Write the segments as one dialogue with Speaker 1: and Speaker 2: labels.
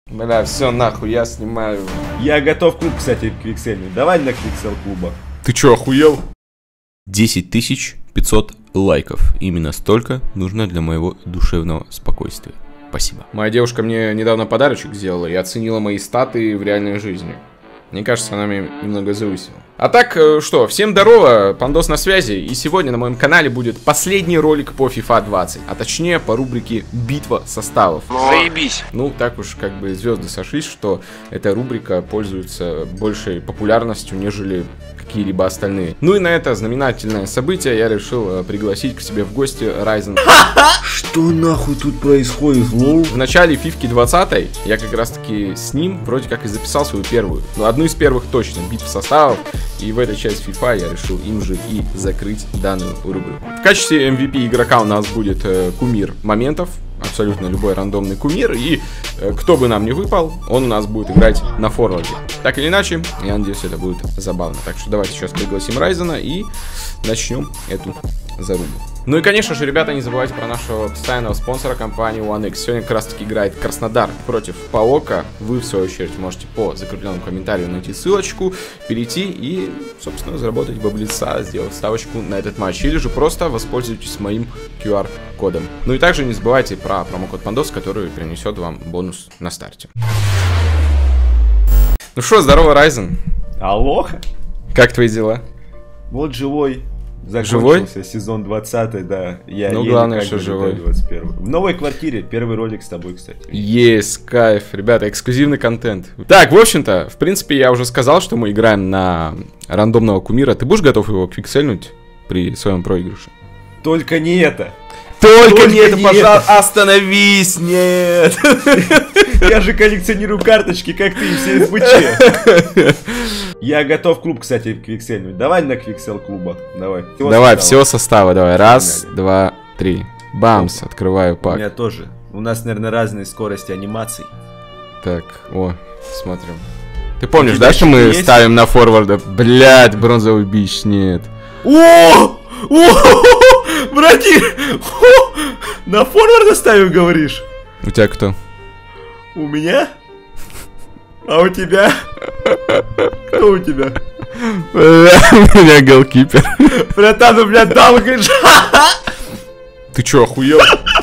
Speaker 1: Бля, все нахуй, я снимаю.
Speaker 2: Я готов клуб, кстати, к Викселю. Давай на Квиксел клуба.
Speaker 1: Ты чё, охуел?
Speaker 3: 10 500 лайков. Именно столько нужно для моего душевного спокойствия. Спасибо.
Speaker 1: Моя девушка мне недавно подарочек сделала и оценила мои статы в реальной жизни. Мне кажется, она меня немного завысила. А так, что, всем здорово, Пандос на связи, и сегодня на моем канале будет последний ролик по FIFA 20, а точнее по рубрике «Битва составов».
Speaker 4: Заебись!
Speaker 1: Ну, так уж как бы звезды сошлись, что эта рубрика пользуется большей популярностью, нежели какие-либо остальные. Ну и на это знаменательное событие я решил пригласить к себе в гости Ryzen.
Speaker 2: Что нахуй тут происходит, лол?
Speaker 1: В начале фифки 20 я как раз таки с ним вроде как и записал свою первую, ну одну из первых точно, битв составов, и в этой части FIFA я решил им же и закрыть данную рубрику. В качестве MVP игрока у нас будет кумир моментов, абсолютно любой рандомный кумир, и кто бы нам не выпал, он у нас будет играть на форварде. Так или иначе, я надеюсь, это будет забавно. Так что давайте сейчас пригласим Райзена и начнем эту зарубу. Ну и, конечно же, ребята, не забывайте про нашего постоянного спонсора, компании OneX. Сегодня как раз таки играет Краснодар против Паока. Вы, в свою очередь, можете по закрепленному комментарию найти ссылочку, перейти и, собственно, заработать баблица, сделать ставочку на этот матч. Или же просто воспользуйтесь моим QR-кодом. Ну и также не забывайте про промокод Пандос, который принесет вам бонус на старте. Ну что, здорово, Райзен.
Speaker 2: Алоха.
Speaker 1: Как твои дела?
Speaker 2: Вот живой. Закончился сезон 20, да. Я
Speaker 1: ну, главное, что живой.
Speaker 2: 21. В новой квартире. Первый ролик с тобой, кстати.
Speaker 1: Есть, кайф. Ребята, эксклюзивный контент. Так, в общем-то, в принципе, я уже сказал, что мы играем на рандомного кумира. Ты будешь готов его квиксельнуть при своем проигрыше?
Speaker 2: Только не это.
Speaker 1: Только не это, пожалуйста, остановись, нет.
Speaker 2: Я же коллекционирую карточки, как ты, и все СБЧ. Я готов клуб, кстати, квиксельнуть. Давай на Квиксел клуба. Давай.
Speaker 1: Давай, всего состава, давай. Раз, два, три. Бамс, открываю пак.
Speaker 2: У меня тоже. У нас, наверное, разные скорости анимаций. Так,
Speaker 1: о, смотрим. Ты помнишь, да, что мы ставим на форварда? Блядь, бронзовый бич, нет.
Speaker 2: О! Братик! На форварда ставим, говоришь?
Speaker 1: У тебя кто?
Speaker 2: У меня? А у тебя? Кто у тебя?
Speaker 1: У меня голкипер.
Speaker 2: Братан, ну, блядь, Далглиш.
Speaker 1: Ты чё, охуел?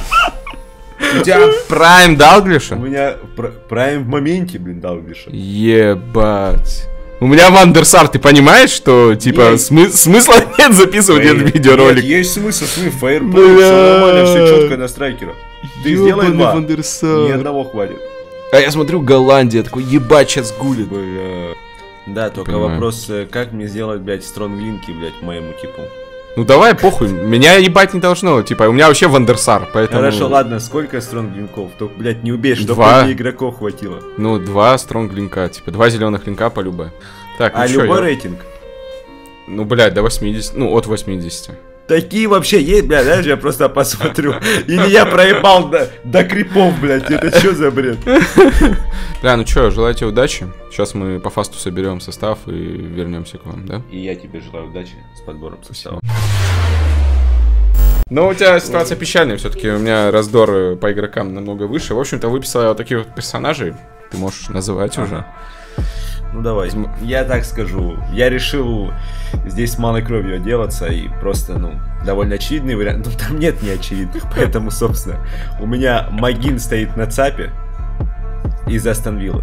Speaker 1: У тебя прайм Далглиша?
Speaker 2: У меня прайм в моменте, блин, Далглиша.
Speaker 1: Ебать. У меня Вандерсар, ты понимаешь, что, типа, смысла нет записывать этот видеоролик?
Speaker 2: Нет, есть смысл, фейерплей, все нормально, все четко на страйкера. Ты сделай два, ни одного хватит.
Speaker 1: А я смотрю, Голландия, такой, ебать, сейчас гулит.
Speaker 2: Бля. Да, только вопрос, как мне сделать, блядь, стронглинки, блядь, моему типу.
Speaker 1: Ну давай, похуй, меня ебать не должно, типа, у меня вообще Вандерсар, поэтому...
Speaker 2: Хорошо, ладно, сколько стронглинков? Только, блядь, не убей, чтобы 5 игроков хватило.
Speaker 1: Ну, 2 стронглинка, типа, 2 зеленых линка по любе. Так, ну чё,
Speaker 2: любой рейтинг?
Speaker 1: Ну, блядь, до 80, ну, от 80.
Speaker 2: Такие вообще есть, блядь, знаешь, я просто посмотрю. Или я проебал до крипов, блядь, это что за бред?
Speaker 1: Бля, ну чё, желаю тебе удачи. Сейчас мы по фасту соберем состав и вернемся к вам, да?
Speaker 2: И я тебе желаю удачи с подбором состава.
Speaker 1: Но у тебя ситуация печальная все-таки, у меня раздор по игрокам намного выше. В общем-то, выписал я вот таких вот персонажей, ты можешь называть уже.
Speaker 2: Ну давай, я так скажу, я решил здесь с малой кровью отделаться и просто, ну, довольно очевидный вариант, но там нет неочевидных, поэтому, собственно, у меня Магин стоит на ЦАПе из Астон Виллы.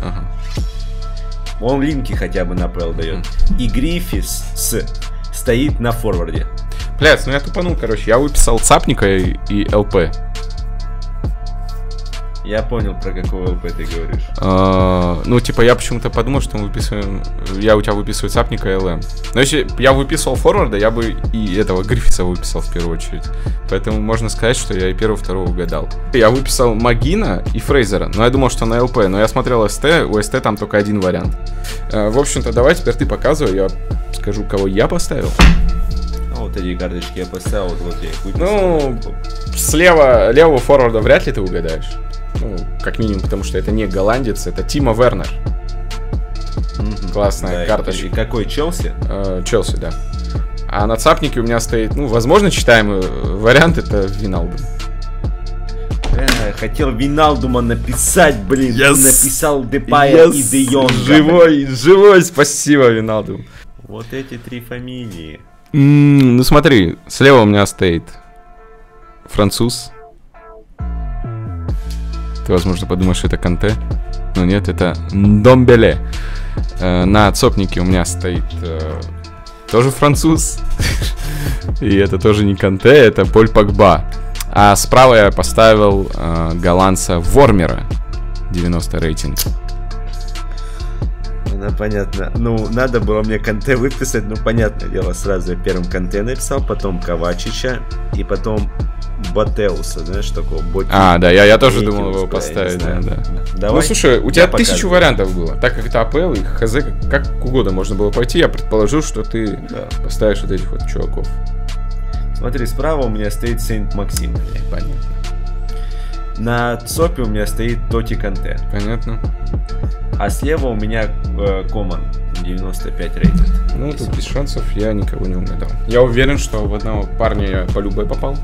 Speaker 2: Он линки хотя бы на ПЛ дает. И Гриффис стоит на форварде.
Speaker 1: Блядь, ну я тупанул, короче, я выписал ЦАПника и ЛП.
Speaker 2: Я понял, про какого ЛП ты говоришь.
Speaker 1: Ну, типа, я почему-то подумал, что мы выписываем... Я у тебя выписываю ЦАПника и ЛМ. Но если я выписывал форварда, я бы и этого Гриффиса выписал в первую очередь. Поэтому можно сказать, что я и первого, второго угадал. Я выписал Магина и Фрейзера, но я думал, что на ЛП. Но я смотрел СТ, у СТ там только один вариант. В общем-то, давай теперь ты показывай, я скажу, кого я поставил.
Speaker 2: Вот эти карточки я поставил, вот я их выписал.
Speaker 1: Ну, слева, левого форварда вряд ли ты угадаешь. Ну, как минимум, потому что это не голландец, это Тимо Вернер. Классная карточка.
Speaker 2: И какой, Челси?
Speaker 1: Челси, да. А на ЦАПнике у меня стоит, ну, возможно, читаемый вариант, это Виналдум.
Speaker 2: Хотел Виналдума написать, блин.
Speaker 1: Yes.
Speaker 2: Написал Депая и Де Йонга.
Speaker 1: Живой, спасибо, Виналдум.
Speaker 2: Вот эти 3 фамилии.
Speaker 1: Ну смотри, слева у меня стоит француз. Ты, возможно, подумаешь, что это Канте. Но нет, это Домбеле. На цопнике у меня стоит тоже француз. И это тоже не Канте, это Поль Погба. А справа я поставил голландца Вормера. 90 рейтинг.
Speaker 2: Ну, понятно. Ну, надо было мне Канте выписать, ну, понятное дело, сразу я первым Канте написал, потом Ковачича, и потом Ботеуса, знаешь, такого боти.
Speaker 1: А, да, я тоже думал его поставить, да.
Speaker 2: Давай.
Speaker 1: Ну, слушай, у тебя 1000
Speaker 2: показываю.
Speaker 1: вариантов было. Так как это АПЛ и ХЗ, как угодно можно было пойти, я предположил, что ты поставишь вот этих вот чуваков.
Speaker 2: Смотри, справа у меня стоит Сент-Максим.
Speaker 1: Понятно.
Speaker 2: На ЦОПе у меня стоит Тоти Канте.
Speaker 1: Понятно.
Speaker 2: А слева у меня Коман 95 рейтинг.
Speaker 1: Ну, тут без шансов я никого не угадал. Я уверен, что в одного парня я по любой попал.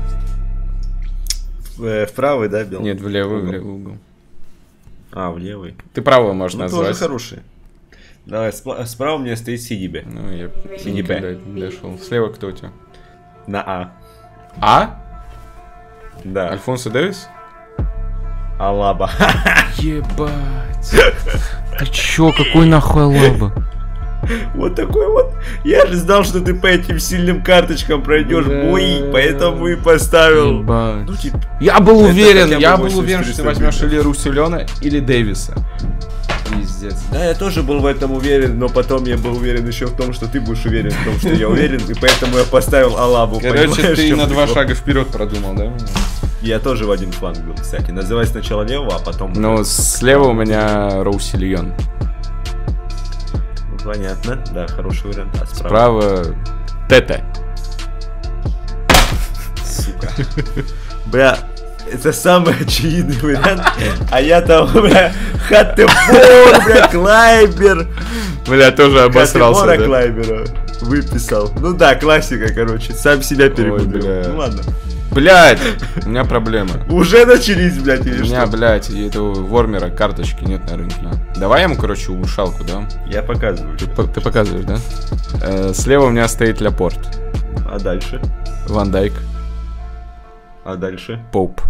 Speaker 2: В правый, да, бил?
Speaker 1: Нет, в левый угол.
Speaker 2: А, в левый.
Speaker 1: Ты правого можешь
Speaker 2: Ну,
Speaker 1: назвать.
Speaker 2: тоже хороший. Давай, справа у меня стоит Сидибе.
Speaker 1: Ну, я
Speaker 2: Сидибе.
Speaker 1: никогда не дошел. Слева кто у тебя?
Speaker 2: На А.
Speaker 1: А?
Speaker 2: Да.
Speaker 1: Альфонсо Дэвис?
Speaker 2: Алаба.
Speaker 1: Ебать. Ты чё, какой нахуй Алаба?
Speaker 2: Вот такой вот. Я же знал, что ты по этим сильным карточкам пройдешь бои, поэтому и поставил.
Speaker 1: Ебать.
Speaker 2: Ну, типа,
Speaker 1: Я был
Speaker 2: это
Speaker 1: уверен,
Speaker 2: хотя бы
Speaker 1: я был
Speaker 2: 80
Speaker 1: уверен, что ты
Speaker 2: рублей.
Speaker 1: возьмешь или Руссельона, или Дэвиса. Пиздец.
Speaker 2: да, я тоже был в этом уверен, но потом я был уверен еще в том, что ты будешь уверен в том, что я уверен, и поэтому я поставил Алабу.
Speaker 1: Короче,
Speaker 2: понимаешь,
Speaker 1: ты
Speaker 2: в чем
Speaker 1: на 2
Speaker 2: прикол?
Speaker 1: шага вперед продумал, да?
Speaker 2: Я тоже в один фланг был, кстати. Называй сначала левого, а потом...
Speaker 1: Ну, слева у меня Роусильон.
Speaker 2: Ну, понятно, да, хороший вариант. А справа?
Speaker 1: Справа Тете.
Speaker 2: Сука. Бля, это самый очевидный вариант. А я там, бля, Хаттебор, бля, Клайбер.
Speaker 1: Бля, тоже обосрался,
Speaker 2: Хаттебора
Speaker 1: да?
Speaker 2: Клайбера выписал. Ну да, классика, короче. Сам себя перегубил.
Speaker 1: бля.
Speaker 2: Ну ладно.
Speaker 1: Блядь, у меня проблема.
Speaker 2: Уже начались, блядь, или
Speaker 1: У меня,
Speaker 2: что?
Speaker 1: блядь, и этого Вормера карточки нет на рынке. Давай я ему, короче, улучшалку, да?
Speaker 2: Я показываю.
Speaker 1: Ты показываешь, да? Слева у меня стоит Ляпорт.
Speaker 2: А дальше?
Speaker 1: Ван Дайк.
Speaker 2: А дальше?
Speaker 1: Поуп.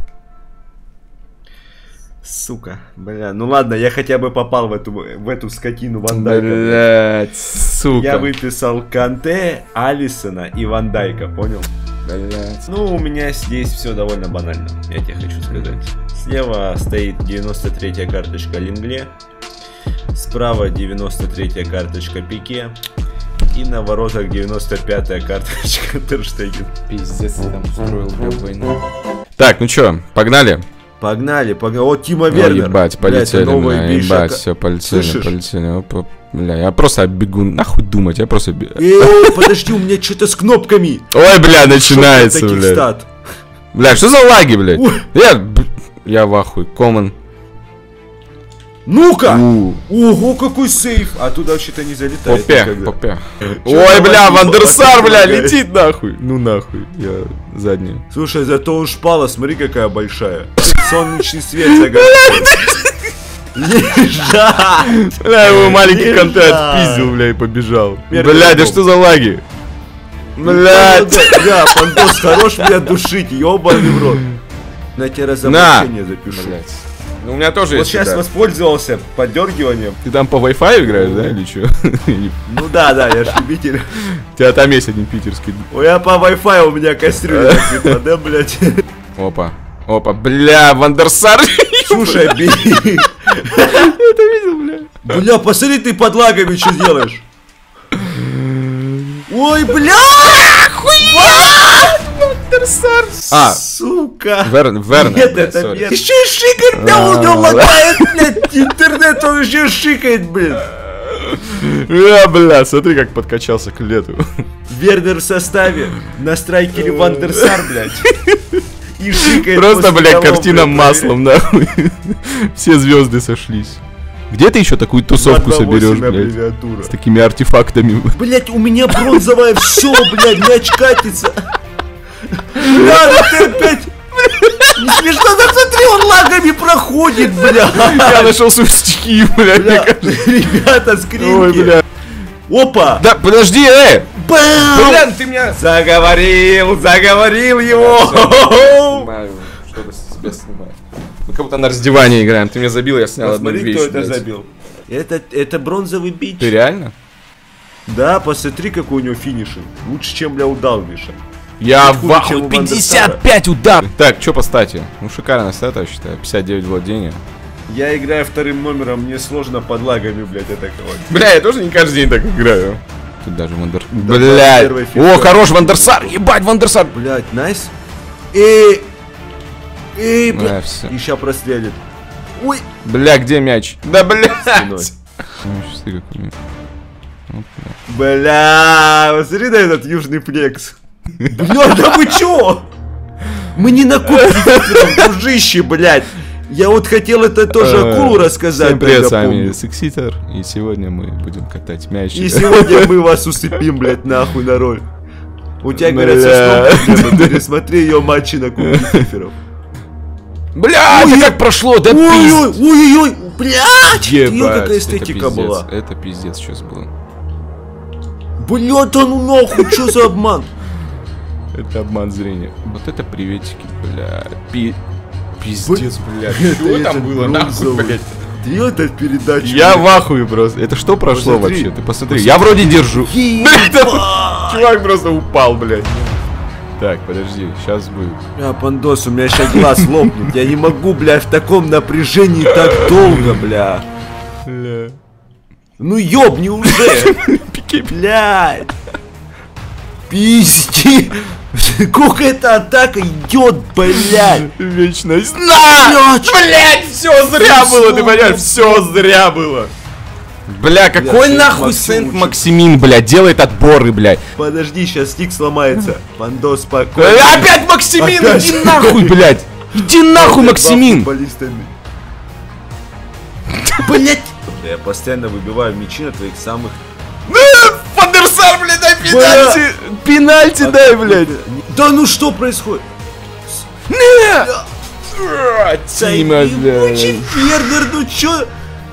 Speaker 2: Сука, бля, ну ладно, я хотя бы попал в эту скотину Ван Дайка.
Speaker 1: Блядь, сука.
Speaker 2: Я выписал Канте, Алисона и Ван Дайка, понял?
Speaker 1: Блядь.
Speaker 2: Ну, у меня здесь все довольно банально, я тебе хочу сказать. Слева стоит 93-я карточка Лингле, справа 93-я карточка Пике, и на воротах 95-я карточка Терштеген.
Speaker 1: Пиздец, ты там устроил, блядь, войну. Так, ну чё, погнали?
Speaker 2: Погнали, погнали. О, Тима
Speaker 1: Ой,
Speaker 2: Вернер.
Speaker 1: ебать,
Speaker 2: Бля, это
Speaker 1: полетели,
Speaker 2: новая
Speaker 1: бля,
Speaker 2: биша.
Speaker 1: ебать, все, полетели,
Speaker 2: Слышишь?
Speaker 1: полетели. Опа, бля, я просто бегу, нахуй думать, я просто бегу.
Speaker 2: Подожди, у меня что-то с кнопками.
Speaker 1: Ой, бля, начинается,
Speaker 2: Таких
Speaker 1: бля.
Speaker 2: стат.
Speaker 1: Бля, что за лаги, блядь?
Speaker 2: Ой.
Speaker 1: Я в ахуе, Коман.
Speaker 2: Ну-ка! Ого, какой сейф! А туда вообще-то не залетает
Speaker 1: Попе,
Speaker 2: никогда.
Speaker 1: попе.
Speaker 2: Чё,
Speaker 1: Ой, бля,
Speaker 2: давай,
Speaker 1: Вандерсар, бля,
Speaker 2: помогай.
Speaker 1: летит нахуй. Ну нахуй, я задний.
Speaker 2: Слушай, зато он шпала, смотри, какая большая. Солнечный свет загорает. Лежать!
Speaker 1: Бля, его маленький
Speaker 2: Лежать.
Speaker 1: контент отпиздил, бля, и побежал.
Speaker 2: Первый
Speaker 1: Бля, да
Speaker 2: гол.
Speaker 1: что за лаги? Блядь.
Speaker 2: Да, Фантос, хорош меня душить, ёбаный в рот. На тебе разоблачение запишу.
Speaker 1: Блядь. Ну, у меня тоже
Speaker 2: Вот
Speaker 1: есть.
Speaker 2: сейчас
Speaker 1: да.
Speaker 2: воспользовался поддергиванием.
Speaker 1: Ты там по Wi-Fi играешь, да, или что?
Speaker 2: Ну да, я ж любитель.
Speaker 1: У тебя там есть один питерский.
Speaker 2: Ой, я по Wi-Fi, у меня кастрюля типа, да, блядь.
Speaker 1: Опа. Опа, бля, Вандерсар.
Speaker 2: Слушай, бей.
Speaker 1: Это видел, бля.
Speaker 2: Бля, посмотри, ты под лагами что делаешь? Ой, бля!
Speaker 1: Вандерсар. А,
Speaker 2: Сука!
Speaker 1: Вернер.
Speaker 2: Нет,
Speaker 1: бля,
Speaker 2: это
Speaker 1: сори.
Speaker 2: нет. Еще и шикает, да, у него лагает, блядь, интернет, он еще шикает, блин.
Speaker 1: Бля, смотри, как подкачался к лету.
Speaker 2: Вернер в составе, на страйкере Вандерсар, блядь. И шикает.
Speaker 1: Просто,
Speaker 2: после
Speaker 1: бля,
Speaker 2: того,
Speaker 1: картина
Speaker 2: блядь,
Speaker 1: маслом, нахуй. Все звезды сошлись. Где ты еще такую тусовку
Speaker 2: 228
Speaker 1: соберешь, блядь?
Speaker 2: аббревиатура.
Speaker 1: С такими артефактами.
Speaker 2: Блять, у меня бронзовая, все, блядь, мяч катится. Бля, ты опять... Не смешно, да смотри, он лагами проходит, бля.
Speaker 1: Я нашел свои стихи, блядь, мне кажется.
Speaker 2: Ребята,
Speaker 1: Ой,
Speaker 2: скринки.
Speaker 1: бля.
Speaker 2: Опа!
Speaker 1: Да, подожди,
Speaker 2: Бам!
Speaker 1: Блин, ты меня...
Speaker 2: Заговорил его!
Speaker 1: Снимаю, что-то себя снимаю. Мы как будто на раздевание играем. Ты меня забил, я снял одну
Speaker 2: Посмотри,
Speaker 1: вещь.
Speaker 2: кто это
Speaker 1: блядь.
Speaker 2: забил. Это бронзовый бич.
Speaker 1: Ты реально?
Speaker 2: Да, посмотри, какой у него финишинг. Лучше, чем, бля, у Далглиша.
Speaker 1: Я
Speaker 2: Хуже,
Speaker 1: в ахуе,
Speaker 2: чем у Вандерсара.
Speaker 1: 55 удар! Так, что по стати? Ну, шикарная стата, я считаю. 59 владения.
Speaker 2: Я играю вторым номером, мне сложно под лагами, блядь, атаковать.
Speaker 1: Бля, я тоже не каждый день так играю. Тут даже Вандер...
Speaker 2: Да,
Speaker 1: Блядь!
Speaker 2: первая
Speaker 1: О,
Speaker 2: фишка.
Speaker 1: хорош Вандерсар! Ебать, Вандерсар!
Speaker 2: Блядь, найс. Бля.
Speaker 1: всё.
Speaker 2: И ща прострелит. Ой.
Speaker 1: Бля, где мяч? Да, блядь!
Speaker 2: Спиной.
Speaker 1: Сейчас ты как у меня.
Speaker 2: Бля, посмотри на этот южный флекс. Бля, да вы чё? Мы не на кубке Фиферов, дружище, блядь. Я вот хотел это тоже акулу рассказать.
Speaker 1: Всем привет,
Speaker 2: да,
Speaker 1: с вами
Speaker 2: помню.
Speaker 1: Секситер. И сегодня мы будем катать мяч.
Speaker 2: И сегодня мы вас усыпим, блядь, нахуй на роль. У тебя, говорят,
Speaker 1: Бля.
Speaker 2: со сном проблемы. Пересмотри ее матчи на кубке Фиферов.
Speaker 1: Бля, это как прошло, да
Speaker 2: Ой-ой,
Speaker 1: пиздец.
Speaker 2: ой-ой, блядь. Ее
Speaker 1: Ебать,
Speaker 2: какая
Speaker 1: это
Speaker 2: эстетика
Speaker 1: пиздец,
Speaker 2: была.
Speaker 1: Это пиздец сейчас было.
Speaker 2: Бля, да ну нахуй, что за обман?
Speaker 1: Это обман зрения. Вот это приветики, бля. Пиздец, бля.
Speaker 2: Это
Speaker 1: Что там было, нахуй,
Speaker 2: бронзовый.
Speaker 1: блядь?
Speaker 2: Ты это передачу.
Speaker 1: Я в ахуе просто. Это что прошло
Speaker 2: Посмотри.
Speaker 1: вообще? Ты посмотри. Я вроде держу.
Speaker 2: Ебать.
Speaker 1: Чувак просто упал, блядь. Так, подожди, сейчас будет.
Speaker 2: Бля, Пандос, у меня сейчас глаз лопнет. Я не могу, бля, в таком напряжении так долго, бля.
Speaker 1: Бля.
Speaker 2: Ну ёбни уже.
Speaker 1: Пике,
Speaker 2: Блядь. Пизди. Сколько эта атака идет, блядь.
Speaker 1: вечность.
Speaker 2: Блядь.
Speaker 1: Блядь, все зря было, ты понимаешь? Все зря было. Бля, какой
Speaker 2: Сент
Speaker 1: нахуй
Speaker 2: Максим
Speaker 1: Сент-Максимин, блядь, делает отборы, блядь.
Speaker 2: Подожди, сейчас стик сломается. Пандос, спокойно.
Speaker 1: Опять Максимин,
Speaker 2: Опять.
Speaker 1: иди нахуй, блядь. Иди нахуй, Максимин.
Speaker 2: Блять! Я постоянно выбиваю мячи на твоих самых...
Speaker 1: Вандерсар, блядь, дай
Speaker 2: Бля.
Speaker 1: пенальти. Пенальти дай, блядь.
Speaker 2: Да ну что происходит?
Speaker 1: Тима,
Speaker 2: Ебучий
Speaker 1: блядь.
Speaker 2: Фернер, ну чё?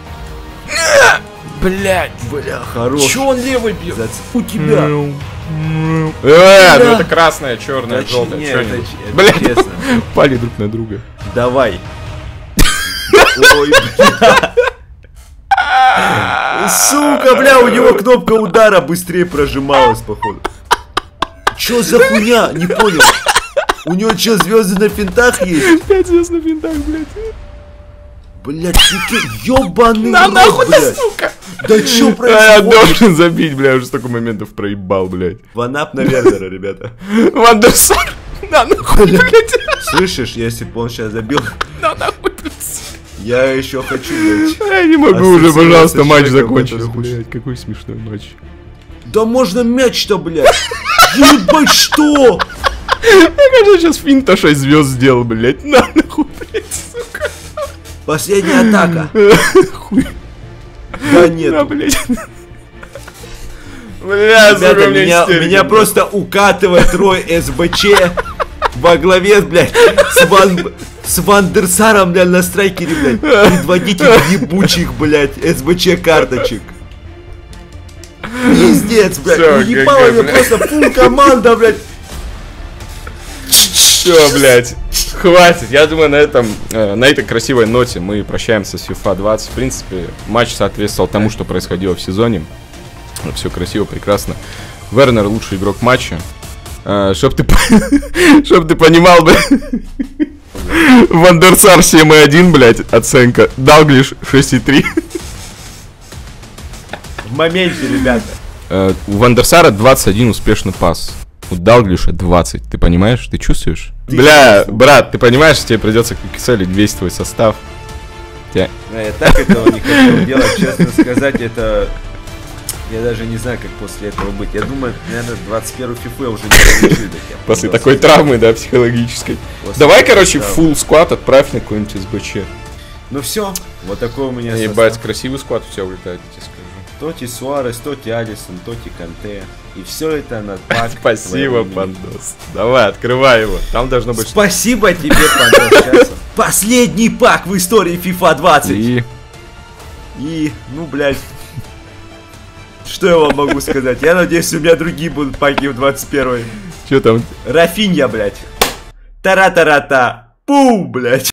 Speaker 1: Блядь.
Speaker 2: Бля, хорош.
Speaker 1: Чё он левый бьет?
Speaker 2: У тебя.
Speaker 1: Ну это красная, черная,
Speaker 2: Да
Speaker 1: желтая.
Speaker 2: нет,
Speaker 1: чё
Speaker 2: это
Speaker 1: они?
Speaker 2: ч- это
Speaker 1: Блядь,
Speaker 2: честно.
Speaker 1: пали друг на друга.
Speaker 2: Давай. Ой, бля. Сука, бля, у него кнопка удара быстрее прожималась, походу. Чё за хуйня? Не понял. У него чё, звезды на финтах есть?
Speaker 1: 5 звезд на винтах, блядь.
Speaker 2: Блять, ты ёбаный
Speaker 1: На
Speaker 2: рот,
Speaker 1: нахуй, да,
Speaker 2: блядь.
Speaker 1: сука.
Speaker 2: Да чё
Speaker 1: Я
Speaker 2: происходит?
Speaker 1: должен забить, бля, уже столько моментов проебал, блядь.
Speaker 2: Ванап на Вернера, ребята.
Speaker 1: Вандерсар, на нахуй, блядь.
Speaker 2: Слышишь, если бы он сейчас забил,
Speaker 1: На нахуй, блядь.
Speaker 2: я еще хочу, блядь.
Speaker 1: Я не могу уже,
Speaker 2: Ассоциация
Speaker 1: пожалуйста, матч
Speaker 2: человека
Speaker 1: закончился,
Speaker 2: в этом случае.
Speaker 1: блядь. Какой смешной матч.
Speaker 2: Да можно мяч-то, блядь. Ебать, что?
Speaker 1: Я, конечно, сейчас финта 6 звезд сделал, блядь. На нахуй, блядь, сука.
Speaker 2: Последняя атака.
Speaker 1: Хуй.
Speaker 2: Да
Speaker 1: На,
Speaker 2: нет.
Speaker 1: блядь. Бля, сука,
Speaker 2: Ребята,
Speaker 1: у меня истерика,
Speaker 2: меня
Speaker 1: блядь.
Speaker 2: просто укатывает Рой СБЧ во главе, блядь, с Вандерсаром, блядь, на страйкере, блядь. Предводитель ебучих, блядь, СБЧ карточек. Пиздец, блядь.
Speaker 1: Всё,
Speaker 2: Уебала
Speaker 1: ГГ,
Speaker 2: мне
Speaker 1: блядь.
Speaker 2: просто фул команда, блядь.
Speaker 1: Все, блядь. Хватит. Я думаю, на этой красивой ноте мы прощаемся с FIFA 20. В принципе, матч соответствовал тому, что происходило в сезоне. Все красиво, прекрасно. Вернер лучший игрок матча. Чтоб ты понимал, блядь. Вандерсар 7,1, блядь, оценка. Далглиш 6,3.
Speaker 2: В моменте, ребята.
Speaker 1: У Вандерсара 21 успешный пас. У Далглиша 20. Ты понимаешь? Ты чувствуешь? Бля, брат, ты понимаешь, тебе придется кикселить весь твой состав.
Speaker 2: Я так этого не хотел делать, честно сказать, это... Я даже не знаю, как после этого быть. Я думаю, наверное, 21 фифу я уже не получу.
Speaker 1: После такой травмы, да, психологической. Давай, короче, full склад отправь на какой-нибудь СБЧ.
Speaker 2: Ну все, вот такой у меня
Speaker 1: Ебать,
Speaker 2: состав.
Speaker 1: красивый склад у тебя улетает, я тебе скажу.
Speaker 2: Тоти Суарес, Тоти Алисон, Тоти Канте. И все это на пак.
Speaker 1: Спасибо, Пандос. Давай, открывай его. Там должно быть...
Speaker 2: Спасибо тебе, Пандос. Сейчас. Последний пак в истории FIFA 20. И, ну, блядь. Что я вам могу сказать? Я надеюсь, у меня другие будут паки в 21-й.
Speaker 1: Что там?
Speaker 2: Рафинья, блядь. Тара-тара-та. Пу, блядь.